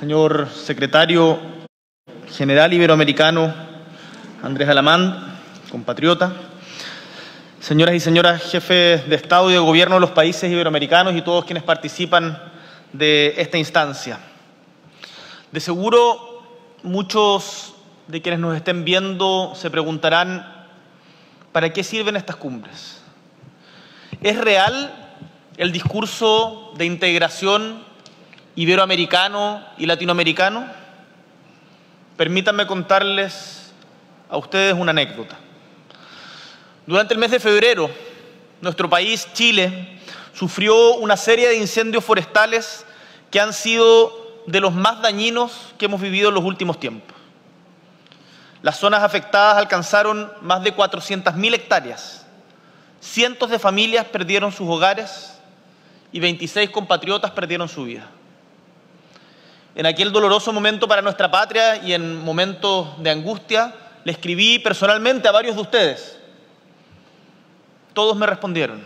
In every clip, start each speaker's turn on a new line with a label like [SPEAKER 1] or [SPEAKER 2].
[SPEAKER 1] señor secretario general iberoamericano Andrés Alamán, compatriota, señoras y señores jefes de Estado y de Gobierno de los países iberoamericanos y todos quienes participan de esta instancia. De seguro, muchos de quienes nos estén viendo se preguntarán, ¿para qué sirven estas cumbres? ¿Es real el discurso de integración iberoamericano y latinoamericano? Permítanme contarles a ustedes una anécdota. Durante el mes de febrero, nuestro país, Chile, sufrió una serie de incendios forestales que han sido de los más dañinos que hemos vivido en los últimos tiempos. Las zonas afectadas alcanzaron más de 400.000 hectáreas. Cientos de familias perdieron sus hogares y 26 compatriotas perdieron su vida. En aquel doloroso momento para nuestra patria y en momentos de angustia, le escribí personalmente a varios de ustedes. Todos me respondieron.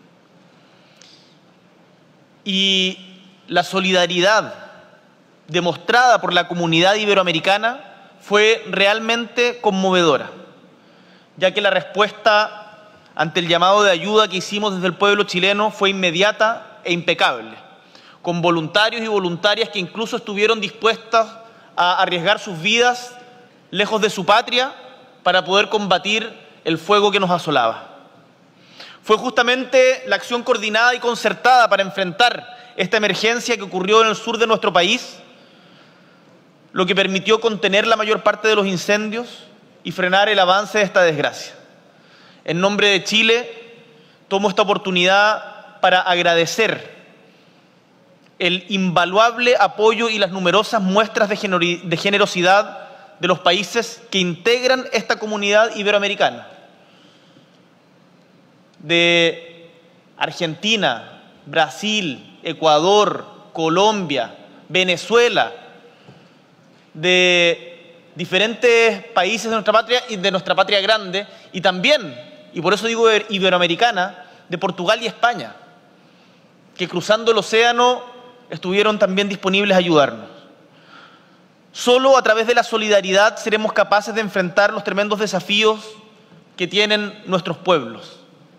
[SPEAKER 1] Y la solidaridad demostrada por la comunidad iberoamericana fue realmente conmovedora, ya que la respuesta ante el llamado de ayuda que hicimos desde el pueblo chileno fue inmediata e impecable, con voluntarios y voluntarias que incluso estuvieron dispuestas a arriesgar sus vidas lejos de su patria para poder combatir el fuego que nos asolaba. Fue justamente la acción coordinada y concertada para enfrentar esta emergencia que ocurrió en el sur de nuestro país lo que permitió contener la mayor parte de los incendios y frenar el avance de esta desgracia. En nombre de Chile, tomo esta oportunidad para agradecer el invaluable apoyo y las numerosas muestras de generosidad de los países que integran esta comunidad iberoamericana. De Argentina, Brasil, Ecuador, Colombia, Venezuela, de diferentes países de nuestra patria y de nuestra patria grande, y también, y por eso digo iberoamericana, de Portugal y España, que cruzando el océano estuvieron también disponibles a ayudarnos. Solo a través de la solidaridad seremos capaces de enfrentar los tremendos desafíos que tienen nuestros pueblos.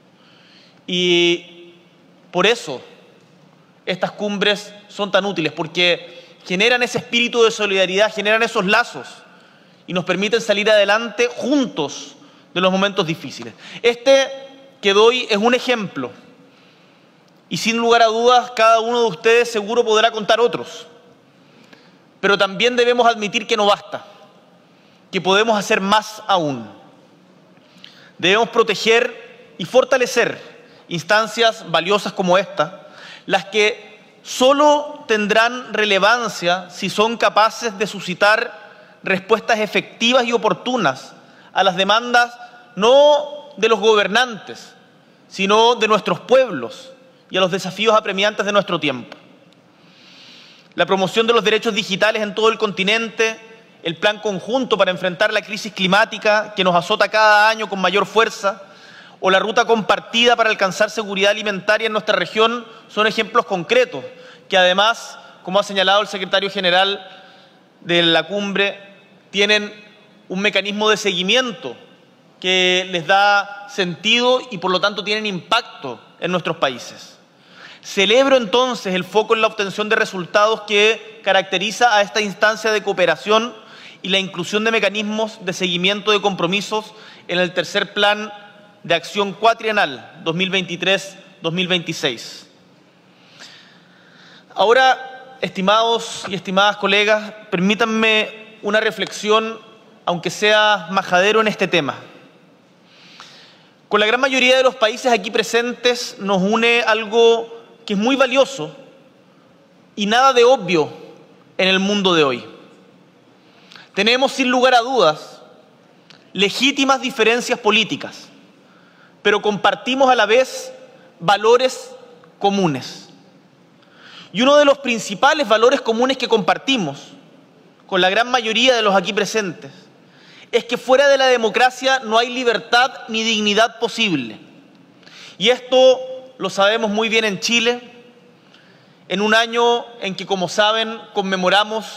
[SPEAKER 1] Y por eso estas cumbres son tan útiles, porque generan ese espíritu de solidaridad, generan esos lazos y nos permiten salir adelante juntos de los momentos difíciles. Este que doy es un ejemplo y sin lugar a dudas cada uno de ustedes seguro podrá contar otros. Pero también debemos admitir que no basta, que podemos hacer más aún. Debemos proteger y fortalecer instancias valiosas como esta, las que solo tendrán relevancia si son capaces de suscitar respuestas efectivas y oportunas a las demandas no de los gobernantes, sino de nuestros pueblos y a los desafíos apremiantes de nuestro tiempo. La promoción de los derechos digitales en todo el continente, el plan conjunto para enfrentar la crisis climática que nos azota cada año con mayor fuerza, o la ruta compartida para alcanzar seguridad alimentaria en nuestra región son ejemplos concretos que además, como ha señalado el secretario general de la cumbre, tienen un mecanismo de seguimiento que les da sentido y por lo tanto tienen impacto en nuestros países. Celebro entonces el foco en la obtención de resultados que caracteriza a esta instancia de cooperación y la inclusión de mecanismos de seguimiento de compromisos en el tercer plan de acción cuatrienal 2023-2026. Ahora, estimados y estimadas colegas, permítanme una reflexión, aunque sea majadero en este tema. Con la gran mayoría de los países aquí presentes nos une algo que es muy valioso y nada de obvio en el mundo de hoy. Tenemos, sin lugar a dudas, legítimas diferencias políticas, pero compartimos a la vez valores comunes. Y uno de los principales valores comunes que compartimos con la gran mayoría de los aquí presentes es que fuera de la democracia no hay libertad ni dignidad posible. Y esto lo sabemos muy bien en Chile, en un año en que, como saben, conmemoramos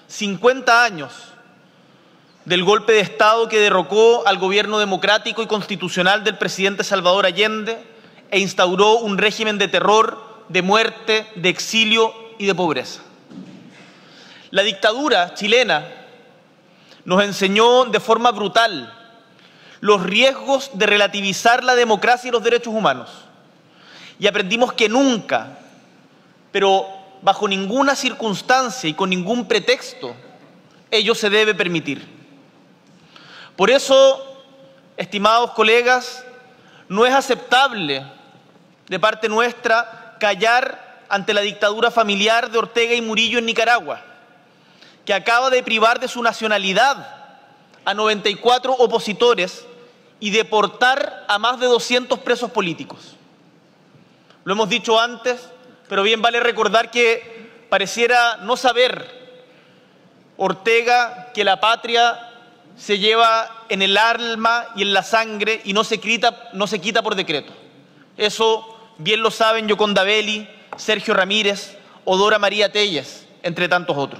[SPEAKER 1] 50 años del golpe de Estado que derrocó al gobierno democrático y constitucional del presidente Salvador Allende e instauró un régimen de terror, de muerte, de exilio y de pobreza. La dictadura chilena nos enseñó de forma brutal los riesgos de relativizar la democracia y los derechos humanos. Y aprendimos que nunca, pero bajo ninguna circunstancia y con ningún pretexto, ello se debe permitir. Por eso, estimados colegas, no es aceptable de parte nuestra callar ante la dictadura familiar de Ortega y Murillo en Nicaragua, que acaba de privar de su nacionalidad a 94 opositores y deportar a más de 200 presos políticos. Lo hemos dicho antes, pero bien vale recordar que pareciera no saber Ortega que la patria se lleva en el alma y en la sangre y no se quita por decreto. Eso bien lo saben Yoconda Belli, Sergio Ramírez o Dora María Telles, entre tantos otros.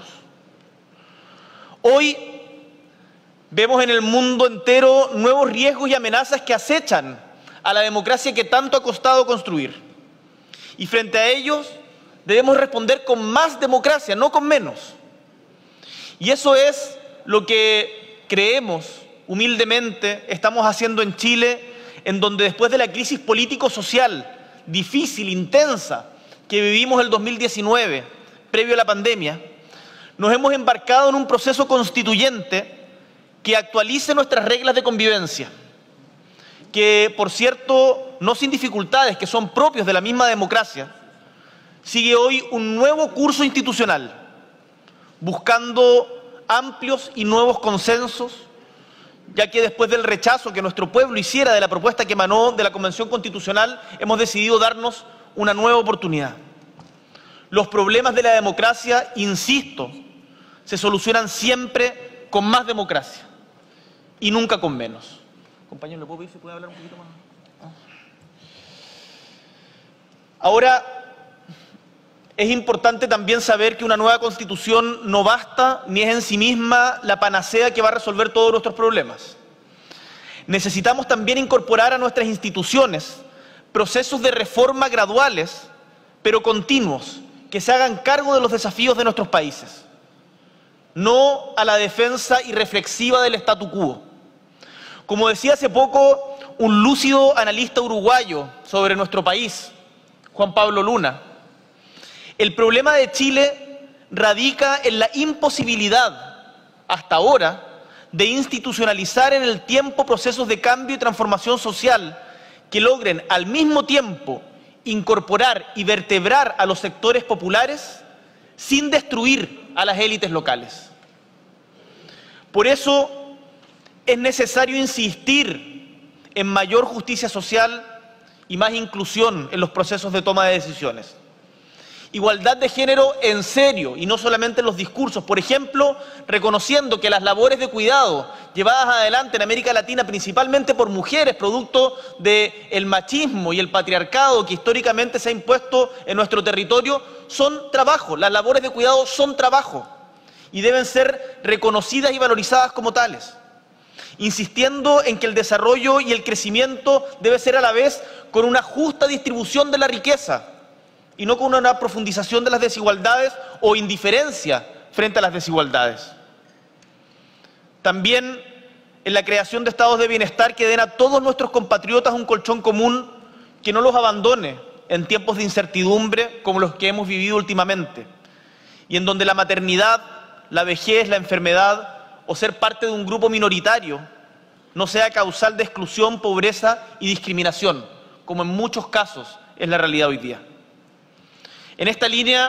[SPEAKER 1] Hoy vemos en el mundo entero nuevos riesgos y amenazas que acechan a la democracia que tanto ha costado construir. Y frente a ellos debemos responder con más democracia, no con menos. Y eso es lo que creemos humildemente estamos haciendo en Chile, en donde después de la crisis político-social difícil, intensa, que vivimos el 2019, previo a la pandemia, nos hemos embarcado en un proceso constituyente que actualice nuestras reglas de convivencia, que, por cierto, no sin dificultades, que son propios de la misma democracia, sigue hoy un nuevo curso institucional, buscando amplios y nuevos consensos, ya que después del rechazo que nuestro pueblo hiciera de la propuesta que emanó de la Convención Constitucional, hemos decidido darnos una nueva oportunidad. Los problemas de la democracia, insisto, se solucionan siempre con más democracia y nunca con menos. Compañero, ¿le puedo pedir si puede hablar un poquito más? Ahora, es importante también saber que una nueva Constitución no basta ni es en sí misma la panacea que va a resolver todos nuestros problemas. Necesitamos también incorporar a nuestras instituciones procesos de reforma graduales, pero continuos, que se hagan cargo de los desafíos de nuestros países, no a la defensa irreflexiva del statu quo. Como decía hace poco un lúcido analista uruguayo sobre nuestro país, Juan Pablo Luna, el problema de Chile radica en la imposibilidad, hasta ahora, de institucionalizar en el tiempo procesos de cambio y transformación social que logren al mismo tiempo incorporar y vertebrar a los sectores populares sin destruir a las élites locales. Por eso es necesario insistir en mayor justicia social y más inclusión en los procesos de toma de decisiones. Igualdad de género en serio y no solamente en los discursos. Por ejemplo, reconociendo que las labores de cuidado llevadas adelante en América Latina principalmente por mujeres, producto del machismo y el patriarcado que históricamente se ha impuesto en nuestro territorio, son trabajo. Las labores de cuidado son trabajo y deben ser reconocidas y valorizadas como tales. Insistiendo en que el desarrollo y el crecimiento debe ser a la vez con una justa distribución de la riqueza y no con una profundización de las desigualdades o indiferencia frente a las desigualdades. También en la creación de estados de bienestar que den a todos nuestros compatriotas un colchón común que no los abandone en tiempos de incertidumbre como los que hemos vivido últimamente, y en donde la maternidad, la vejez, la enfermedad o ser parte de un grupo minoritario no sea causal de exclusión, pobreza y discriminación, como en muchos casos es la realidad hoy día. En esta línea,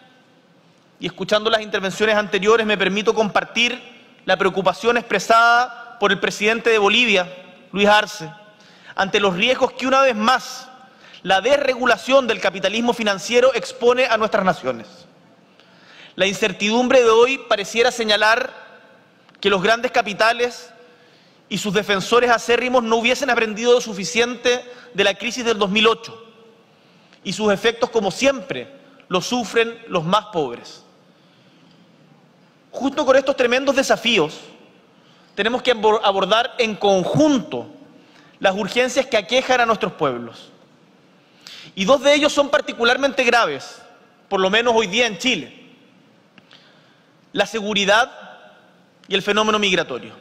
[SPEAKER 1] y escuchando las intervenciones anteriores, me permito compartir la preocupación expresada por el presidente de Bolivia, Luis Arce, ante los riesgos que una vez más la desregulación del capitalismo financiero expone a nuestras naciones. La incertidumbre de hoy pareciera señalar que los grandes capitales y sus defensores acérrimos no hubiesen aprendido lo suficiente de la crisis del 2008. Y sus efectos, como siempre, los sufren los más pobres. junto con estos tremendos desafíos, tenemos que abordar en conjunto las urgencias que aquejan a nuestros pueblos. Y dos de ellos son particularmente graves, por lo menos hoy día en Chile: la seguridad y el fenómeno migratorio.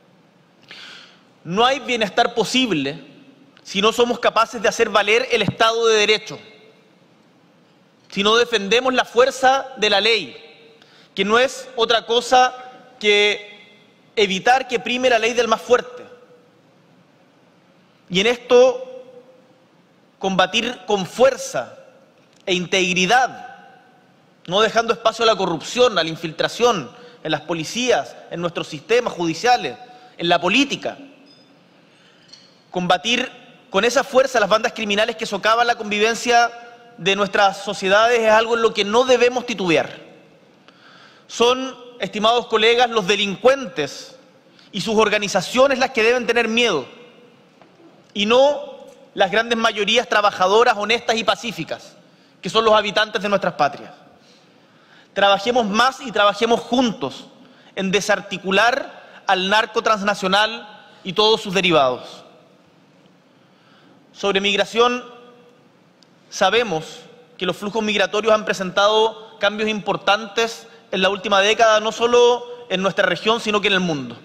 [SPEAKER 1] No hay bienestar posible si no somos capaces de hacer valer el Estado de Derecho, si no defendemos la fuerza de la ley, que no es otra cosa que evitar que prime la ley del más fuerte. Y en esto combatir con fuerza e integridad, no dejando espacio a la corrupción, a la infiltración en las policías, en nuestros sistemas judiciales, en la política. Combatir con esa fuerza las bandas criminales que socavan la convivencia de nuestras sociedades es algo en lo que no debemos titubear. Son, estimados colegas, los delincuentes y sus organizaciones las que deben tener miedo, y no las grandes mayorías trabajadoras, honestas y pacíficas, que son los habitantes de nuestras patrias. Trabajemos más y trabajemos juntos en desarticular al narco transnacional y todos sus derivados. Sobre migración, sabemos que los flujos migratorios han presentado cambios importantes en la última década, no solo en nuestra región, sino que en el mundo.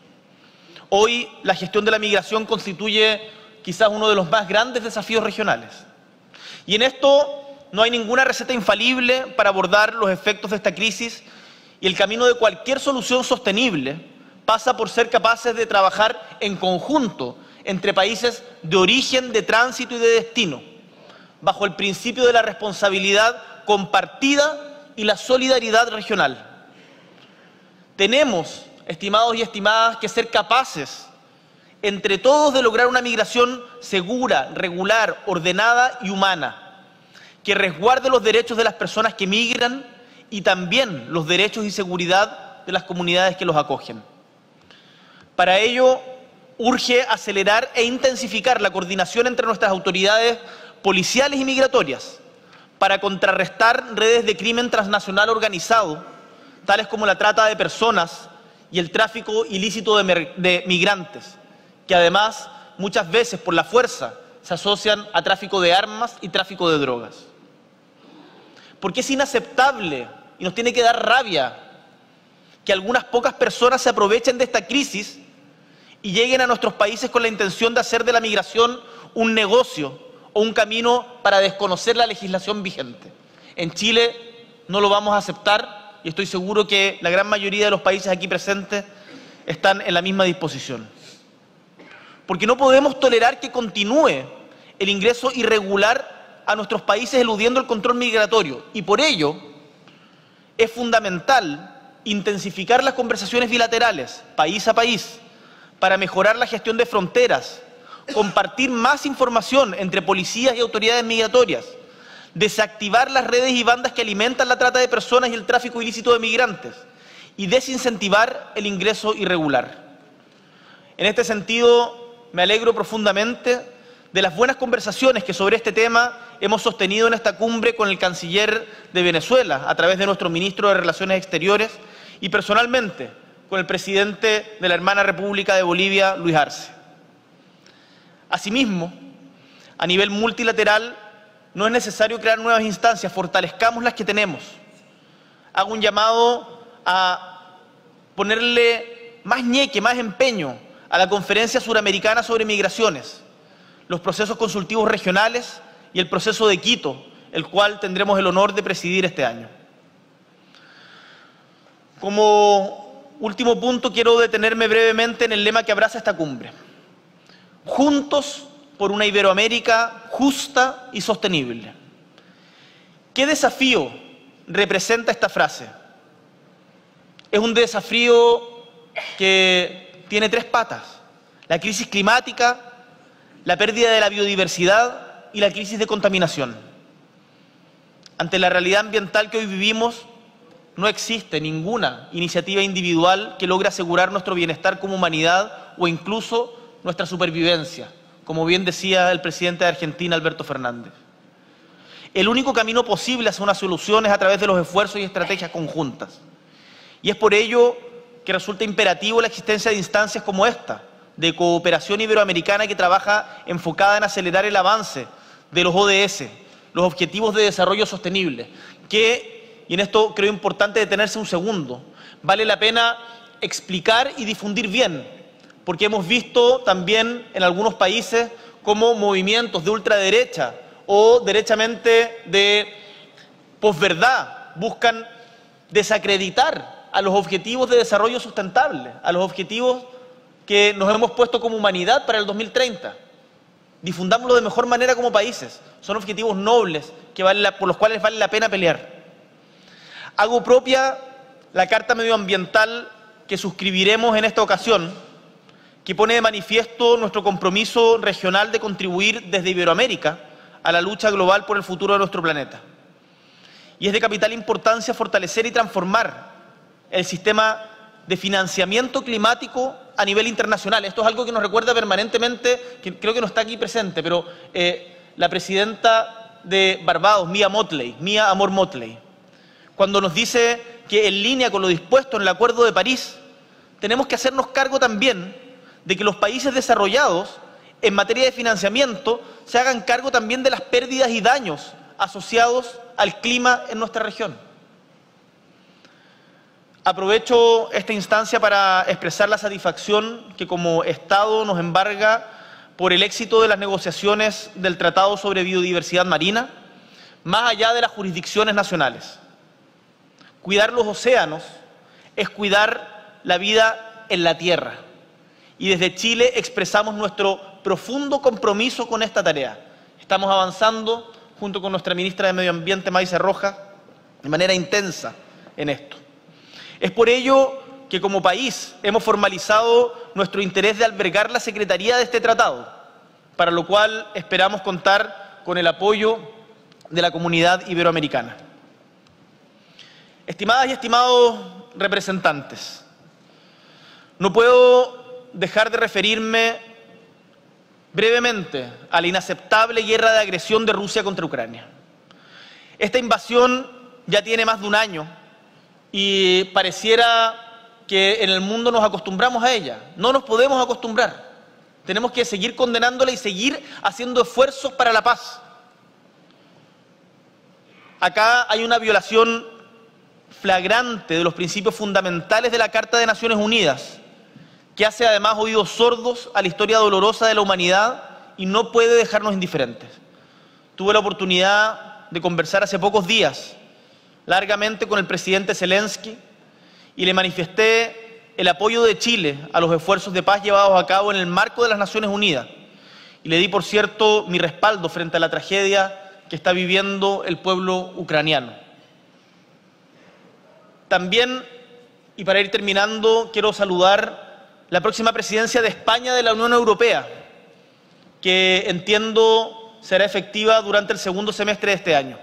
[SPEAKER 1] Hoy la gestión de la migración constituye quizás uno de los más grandes desafíos regionales. Y en esto no hay ninguna receta infalible para abordar los efectos de esta crisis, y el camino de cualquier solución sostenible pasa por ser capaces de trabajar en conjunto entre países de origen, de tránsito y de destino, bajo el principio de la responsabilidad compartida y la solidaridad regional. Tenemos, estimados y estimadas, que ser capaces entre todos de lograr una migración segura, regular, ordenada y humana, que resguarde los derechos de las personas que migran y también los derechos y seguridad de las comunidades que los acogen. Para ello, urge acelerar e intensificar la coordinación entre nuestras autoridades policiales y migratorias para contrarrestar redes de crimen transnacional organizado, tales como la trata de personas y el tráfico ilícito de migrantes, que además muchas veces por la fuerza se asocian a tráfico de armas y tráfico de drogas. Porque es inaceptable y nos tiene que dar rabia que algunas pocas personas se aprovechen de esta crisis y lleguen a nuestros países con la intención de hacer de la migración un negocio o un camino para desconocer la legislación vigente. En Chile no lo vamos a aceptar y estoy seguro que la gran mayoría de los países aquí presentes están en la misma disposición. Porque no podemos tolerar que continúe el ingreso irregular a nuestros países eludiendo el control migratorio, y por ello es fundamental intensificar las conversaciones bilaterales, país a país, para mejorar la gestión de fronteras, compartir más información entre policías y autoridades migratorias, desactivar las redes y bandas que alimentan la trata de personas y el tráfico ilícito de migrantes y desincentivar el ingreso irregular. En este sentido, me alegro profundamente de las buenas conversaciones que sobre este tema hemos sostenido en esta cumbre con el canciller de Venezuela, a través de nuestro ministro de Relaciones Exteriores, y personalmente con el presidente de la hermana República de Bolivia, Luis Arce. Asimismo, a nivel multilateral, no es necesario crear nuevas instancias, fortalezcamos las que tenemos. Hago un llamado a ponerle más ñeque, más empeño a la Conferencia Suramericana sobre Migraciones, los procesos consultivos regionales y el proceso de Quito, el cual tendremos el honor de presidir este año. Como último punto, quiero detenerme brevemente en el lema que abraza esta cumbre: juntos por una Iberoamérica justa y sostenible. ¿Qué desafío representa esta frase? Es un desafío que tiene tres patas: la crisis climática, la pérdida de la biodiversidad y la crisis de contaminación. Ante la realidad ambiental que hoy vivimos, no existe ninguna iniciativa individual que logre asegurar nuestro bienestar como humanidad o incluso nuestra supervivencia, como bien decía el presidente de Argentina, Alberto Fernández. El único camino posible hacia una solución es a través de los esfuerzos y estrategias conjuntas. Y es por ello que resulta imperativo la existencia de instancias como esta, de cooperación iberoamericana que trabaja enfocada en acelerar el avance de los ODS, los Objetivos de Desarrollo Sostenible, que, y en esto creo importante detenerse un segundo, vale la pena explicar y difundir bien, porque hemos visto también en algunos países cómo movimientos de ultraderecha o derechamente de posverdad buscan desacreditar a los objetivos de desarrollo sustentable, a los objetivos que nos hemos puesto como humanidad para el 2030. Difundámoslo de mejor manera como países. Son objetivos nobles por los cuales vale la pena pelear. Hago propia la Carta Medioambiental que suscribiremos en esta ocasión, que pone de manifiesto nuestro compromiso regional de contribuir desde Iberoamérica a la lucha global por el futuro de nuestro planeta. Y es de capital importancia fortalecer y transformar el sistema de financiamiento climático a nivel internacional. Esto es algo que nos recuerda permanentemente, que creo que no está aquí presente, pero la presidenta de Barbados, Mia Amor Motley, cuando nos dice que en línea con lo dispuesto en el Acuerdo de París, tenemos que hacernos cargo también de que los países desarrollados, en materia de financiamiento, se hagan cargo también de las pérdidas y daños asociados al clima en nuestra región. Aprovecho esta instancia para expresar la satisfacción que como Estado nos embarga por el éxito de las negociaciones del Tratado sobre Biodiversidad Marina, más allá de las jurisdicciones nacionales. Cuidar los océanos es cuidar la vida en la tierra. Y desde Chile expresamos nuestro profundo compromiso con esta tarea. Estamos avanzando junto con nuestra ministra de Medio Ambiente, Maísa Rojas, de manera intensa en esto. Es por ello que como país hemos formalizado nuestro interés de albergar la secretaría de este tratado, para lo cual esperamos contar con el apoyo de la comunidad iberoamericana. Estimadas y estimados representantes, no puedo dejar de referirme brevemente a la inaceptable guerra de agresión de Rusia contra Ucrania. Esta invasión ya tiene más de un año y pareciera que en el mundo nos acostumbramos a ella. No nos podemos acostumbrar. Tenemos que seguir condenándola y seguir haciendo esfuerzos para la paz. Acá hay una violación flagrante de los principios fundamentales de la Carta de Naciones Unidas, que hace además oídos sordos a la historia dolorosa de la humanidad y no puede dejarnos indiferentes. Tuve la oportunidad de conversar hace pocos días largamente con el presidente Zelensky y le manifesté el apoyo de Chile a los esfuerzos de paz llevados a cabo en el marco de las Naciones Unidas. Y le di, por cierto, mi respaldo frente a la tragedia que está viviendo el pueblo ucraniano. También, y para ir terminando, quiero saludar la próxima presidencia de España de la Unión Europea, que entiendo será efectiva durante el segundo semestre de este año.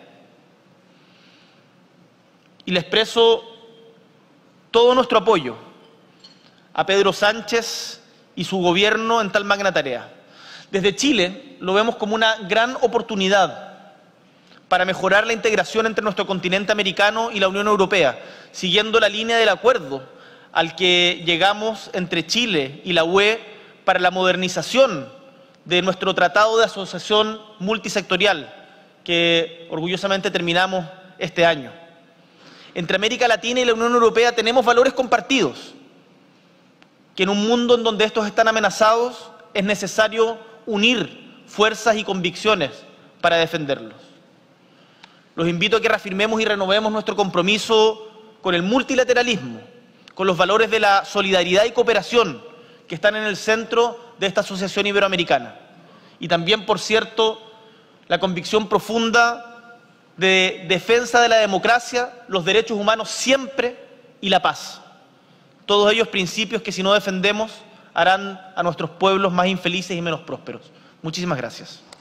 [SPEAKER 1] Y le expreso todo nuestro apoyo a Pedro Sánchez y su gobierno en tal magna tarea. Desde Chile lo vemos como una gran oportunidad para mejorar la integración entre nuestro continente americano y la Unión Europea, siguiendo la línea del acuerdo al que llegamos entre Chile y la UE para la modernización de nuestro Tratado de Asociación Multisectorial, que orgullosamente terminamos este año. Entre América Latina y la Unión Europea tenemos valores compartidos, que en un mundo en donde estos están amenazados es necesario unir fuerzas y convicciones para defenderlos. Los invito a que reafirmemos y renovemos nuestro compromiso con el multilateralismo, con los valores de la solidaridad y cooperación que están en el centro de esta asociación iberoamericana. Y también, por cierto, la convicción profunda de defensa de la democracia, los derechos humanos siempre y la paz. Todos ellos principios que si no defendemos harán a nuestros pueblos más infelices y menos prósperos. Muchísimas gracias.